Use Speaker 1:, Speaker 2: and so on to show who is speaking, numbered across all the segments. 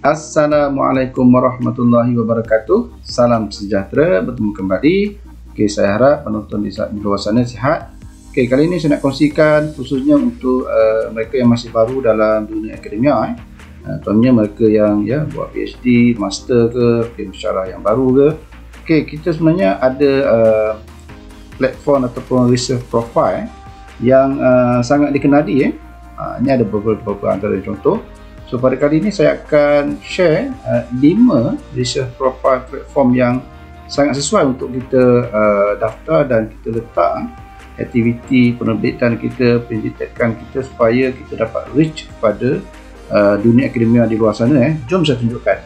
Speaker 1: Assalamualaikum warahmatullahi wabarakatuh. Salam sejahtera, bertemu kembali. Okay, saya harap penonton di luar sana sihat. Okay, kali ini saya nak kongsikan khususnya untuk mereka yang masih baru dalam dunia akademia. Contohnya mereka yang buat PhD, master ke, pensyarah yang baru ke. Okay, kita sebenarnya ada platform ataupun research profile yang sangat dikenali. Ini ada beberapa antara contoh. So pada kali ini saya akan share 5 research profile platform yang sangat sesuai untuk kita daftar dan kita letak aktiviti penerbitan kita, pendidikan kita supaya kita dapat reach kepada dunia akademia di luar sana. Jom saya tunjukkan.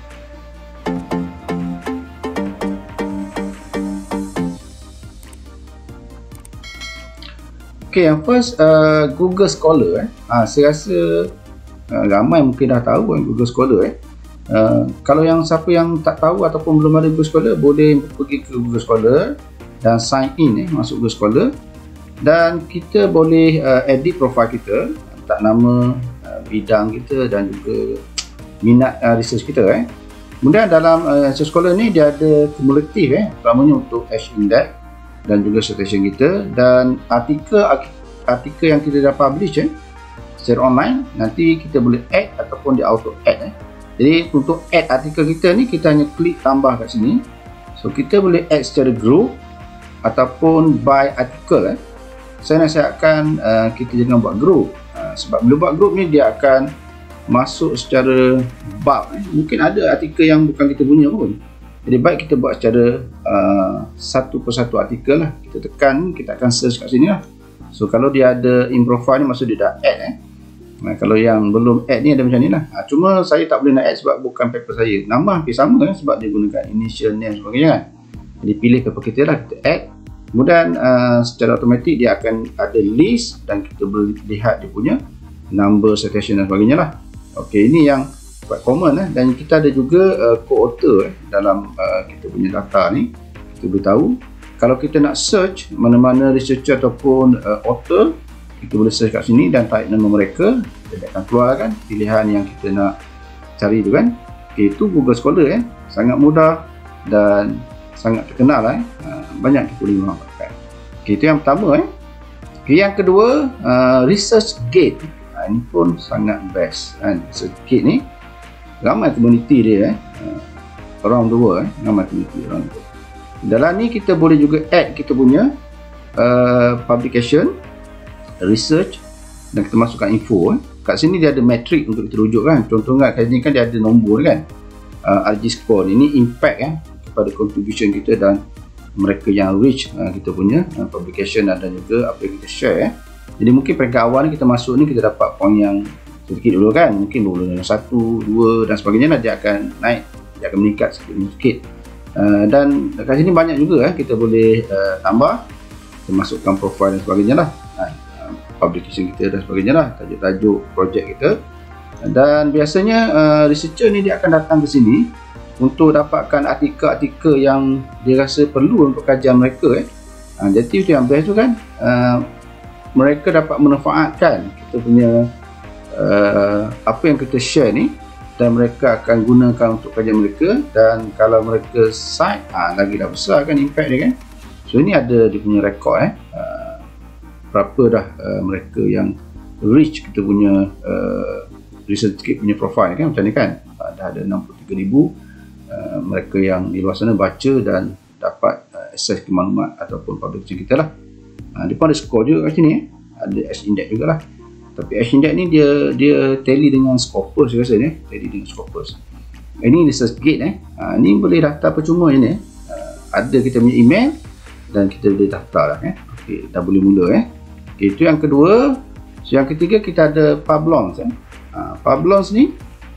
Speaker 1: Okay, yang first Google Scholar. Saya rasa ramai mungkin dah tahu Google Scholar. Kalau yang siapa yang tak tahu ataupun belum ada Google Scholar, boleh pergi ke Google Scholar dan sign in masuk Google Scholar, dan kita boleh edit profile kita, letak nama, bidang kita dan juga minat research kita. Kemudian dalam Research Scholar ni dia ada kumulatif, utamanya untuk H-index dan juga citation kita, dan artikel yang kita dah publish secara online, nanti kita boleh add ataupun di auto add. Jadi untuk add artikel kita ni, kita hanya klik tambah kat sini. So kita boleh add secara group ataupun by artikel. Saya nasihatkan kita jangan buat group, sebab bila buat group ni dia akan masuk secara bulk. Mungkin ada artikel yang bukan kita punya pun. Jadi baik kita buat secara satu persatu artikel lah. Kita tekan, kita akan search kat sini lah. So kalau dia ada in profile ni, maksud dia dah add. Kalau yang belum add ni ada macam ni lah. Cuma saya tak boleh nak add sebab bukan paper saya. Nama hampir sama sebab dia gunakan initial name sebagainya kan. Jadi pilih paper kita lah, kita add. Kemudian secara automatik dia akan ada list dan kita boleh lihat dia punya number, citation dan sebagainya lah. Okey, ini yang quite common dan kita ada juga co-author dalam kita punya data ni. Kita boleh tahu kalau kita nak search mana-mana researcher ataupun author, kita boleh search kat sini dan type nama mereka, dia akan keluarkan pilihan yang kita nak cari tu kan. Okay, itu Google Scholar sangat mudah dan sangat terkenal banyak kita boleh manfaatkan. Okay, itu yang pertama. Okay, yang kedua ResearchGate. Ini pun sangat best kan. ResearchGate ni ramai community dia around the world, ramai community around the world. Dalam ni kita boleh juga add kita punya publication, research, dan kita masukkan info. Kat sini dia ada metrik untuk kita rujuk kan. Contohnya kat sini kan dia ada nombor kan, RG score. Ini impact kepada contribution kita dan mereka yang reach kita punya publication dan juga apa yang kita share. Jadi mungkin peringkat awal ni kita masuk ni, kita dapat poin yang sedikit dulu kan, mungkin dulu 1, 2 dan sebagainya, dia akan naik, dia akan meningkat sikit. Dan kat sini banyak juga kita boleh tambah, kita masukkan profile dan sebagainya lah, publication kita dan sebagainya lah, tajuk-tajuk projek kita. Dan biasanya researcher ni dia akan datang ke sini untuk dapatkan artikel-artikel yang dia rasa perlu untuk kajian mereka. Jadi itu yang best tu kan, mereka dapat memanfaatkan kita punya apa yang kita share ni, dan mereka akan gunakan untuk kajian mereka. Dan kalau mereka cite, lagi dah besar kan impact dia kan. So ini ada dia punya rekod berapa dah mereka yang reach kita punya ResearchGate punya profile kan, macam ni kan. Dah ada 63,000 mereka yang di luar sana baca dan dapat akses ke maklumat ataupun publication kita lah. Dia pun ada skor juga kat sini, ada H-index juga lah. Tapi H-index ni dia tally dengan Scopus, saya rasa ni tally dengan Scopus. Ini ResearchGate ni boleh daftar percuma ni. Ada kita punya email dan kita boleh daftar lah. Okay, dah boleh mula okay, itu yang kedua. So yang ketiga kita ada Publons. Publons ni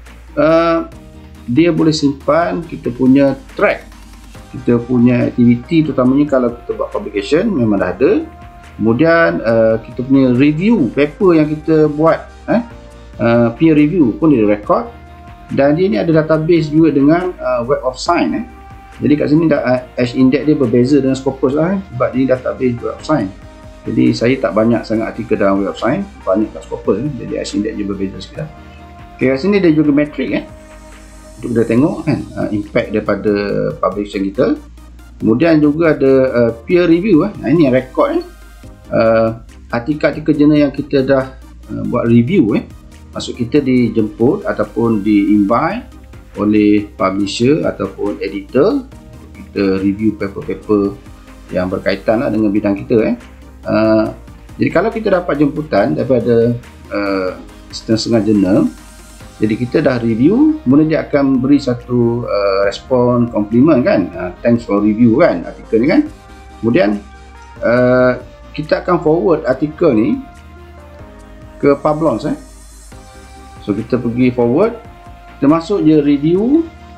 Speaker 1: dia boleh simpan kita punya track, kita punya aktiviti, terutamanya kalau kita buat publication memang dah ada. Kemudian kita punya review paper yang kita buat, peer review pun dia record. Dan dia ni ada database juga dengan Web of Science. Jadi kat sini H-index dia berbeza dengan Scopus lah sebab dia database Web of Science. Jadi saya tak banyak sangat artikel dalam Web of Science, banyak kat Scopus jadi H-index dia berbeza sikit lah. Okay, kat sini dia juga metrik untuk kita tengok kan impact daripada publication kita. Kemudian juga ada peer review ini yang rekod artikel-artikel jurnal yang kita dah buat review maksud kita dijemput ataupun di-invite oleh publisher ataupun editor untuk kita review paper-paper yang berkaitan dengan bidang kita jadi kalau kita dapat jemputan daripada setengah-setengah jurnal, jadi kita dah review, kemudian dia akan beri satu respon compliment kan, thanks for review kan artikel ni kan. Kemudian kita akan forward artikel ni ke Publons so kita pergi forward, kita masuk je review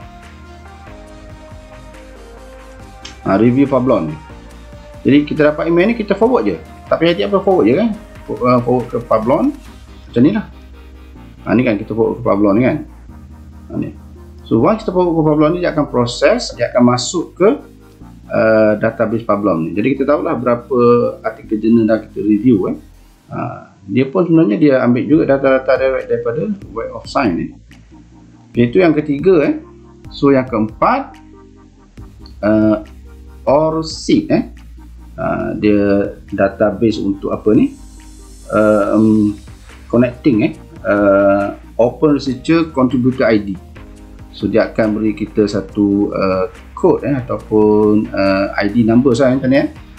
Speaker 1: review Publons. Jadi kita dapat email ni, kita forward je, tak payah tiap forward je kan, forward ke Publons macam ni lah. Ni kan kita forward ke Publons ni kan, ni. So once kita forward ke Publons ni, dia akan proses, dia akan masuk ke database Publons ni. Jadi kita tahulah berapa artikel jurnal dah kita review dia pun sebenarnya dia ambil juga data-data direct daripada Web of Science ni. Itu yang ketiga so yang keempat ORCID dia database untuk apa ni, connecting Open Researcher Contributor ID. So dia akan beri kita satu code ataupun ID number tadi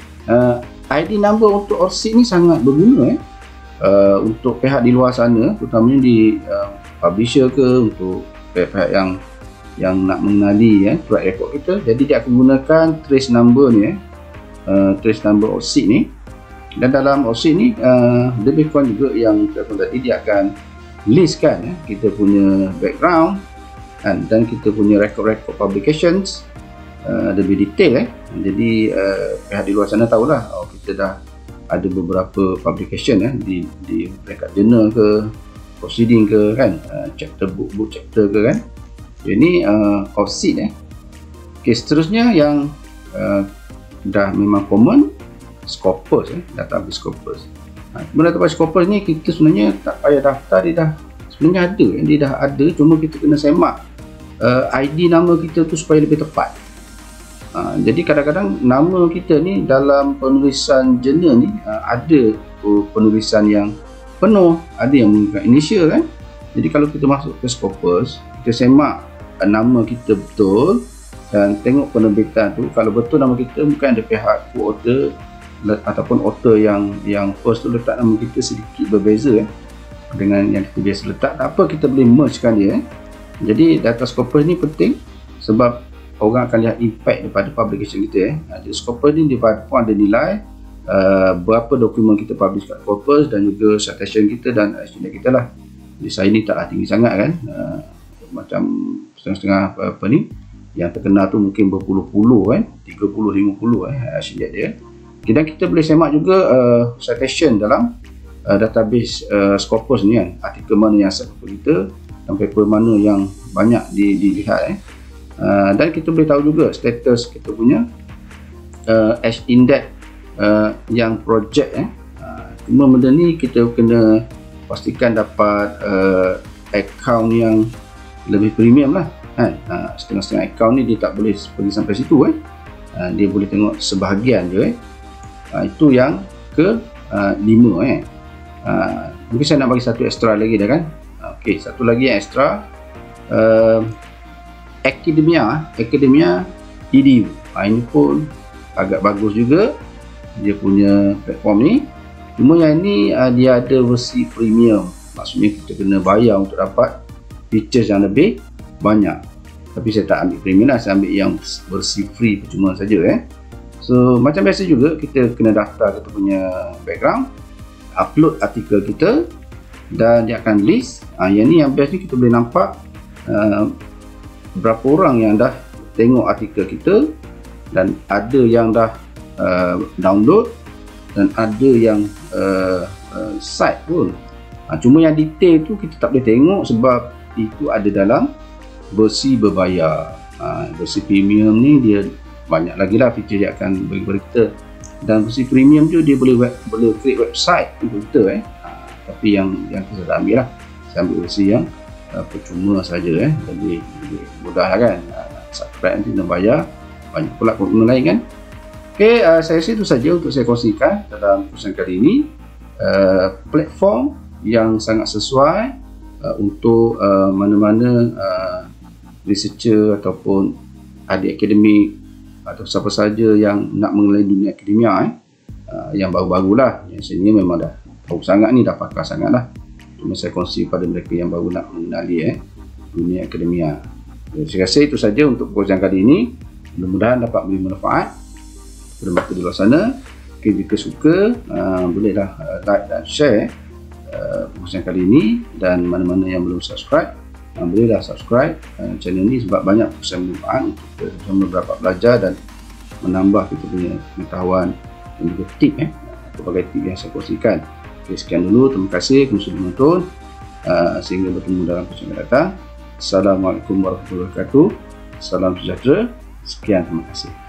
Speaker 1: ID number untuk ORCID ni sangat berguna untuk pihak di luar sana, terutamanya di publisher ke, untuk pihak yang nak mengenali track record kita. Jadi dia akan gunakan trace number ni trace number ORCID ni, dan dalam ORCID ni lebih kurang juga yang telefon tadi, dia akan listkan kita punya background dan kita punya record-record publications lebih detail jadi pihak di luar sana tahulah kita dah ada beberapa publication di peringkat jurnal ke, proceeding ke kan, chapter book chapter ke kan. Ini ORCID okay, seterusnya yang dah memang common, Scopus database Scopus. Kemudian database Scopus ni kita sebenarnya tak payah daftar, dia dah sebenarnya ada, dia dah ada, cuma kita kena semak ID nama kita tu supaya lebih tepat. Jadi kadang-kadang nama kita ni dalam penulisan jurnal ni ada penulisan yang penuh, ada yang menggunakan initial kan. Jadi kalau kita masuk ke Scopus, kita semak nama kita betul dan tengok penerbitan tu, kalau betul nama kita, bukan ada pihak co-author ataupun author yang first tu letak nama kita sedikit berbeza dengan yang kita biasa letak, tak apa, kita boleh mergekan dia. Jadi data Scopus ni penting sebab orang akan lihat impact daripada publication kita Jadi Scopus ni dia pun ada nilai berapa dokumen kita publish kat Scopus dan juga citation kita dan estimate kita lah. Jadi saya ni taklah tinggi sangat kan, macam setengah-setengah apa ni, yang terkenal tu mungkin berpuluh-puluh 30-50 estimate dia. Dan kita boleh semak juga citation dalam database Scopus ni kan, artikel mana yang set paper kita dan paper mana yang banyak dilihat dan kita boleh tahu juga status kita punya H-index yang projek cuma benda ni kita kena pastikan dapat account yang lebih premium lah setengah-setengah account ni dia tak boleh pergi sampai situ dia boleh tengok sebahagian je itu yang ke 5 mungkin saya nak bagi satu extra lagi dah kan. Okey, satu lagi yang extra Academia EDU. Ini pun agak bagus juga dia punya platform ni, cuma yang ini dia ada versi premium, maksudnya kita kena bayar untuk dapat features yang lebih banyak. Tapi saya tak ambil premium lah, saya ambil yang versi free percuma saja So macam biasa juga kita kena daftar kita punya background, upload artikel kita dan dia akan list. Yang ni yang best ni, kita boleh nampak berapa orang yang dah tengok artikel kita dan ada yang dah download dan ada yang site pun. Cuma yang detail tu kita tak boleh tengok sebab itu ada dalam versi berbayar. Versi premium ni dia banyak lagi lah feature dia akan bagi kepada kita, dan versi premium tu dia boleh create website untuk kita tapi yang kita dah ambil lah, saya ambil versi yang percuma saja jadi mudah lah kan. Subscribe nanti nak bayar, banyak pula keuntungan lain kan. Okey, saya rasa itu saja untuk saya kongsikan dalam episode kali ini. Platform yang sangat sesuai untuk mana-mana researcher ataupun ahli akademik atau siapa saja yang nak mengenali dunia akademia yang baru-barulah, yang sini memang dah tahu sangat ni, dah pakar sangat lah. Cuma saya kongsi pada mereka yang baru nak mengenali dunia akademia. Saya rasa itu saja untuk perkongsian kali ini. Mudah-mudahan dapat memberi manfaat kepada mereka di luar sana. Okay, jika suka, bolehlah like dan share perkongsian kali ini, dan mana-mana yang belum subscribe, bolehlah subscribe channel ini sebab banyak perkongsian manfaat untuk kita beberapa belajar dan menambah kita punya pengetahuan dan juga tip berbagai tip yang saya kongsikan. Okay, sekian dulu, terima kasih kerana sudah menonton, sehingga bertemu dalam perkongsian yang datang. Assalamualaikum warahmatullahi wabarakatuh. Salam sejahtera. Sekian, terima kasih.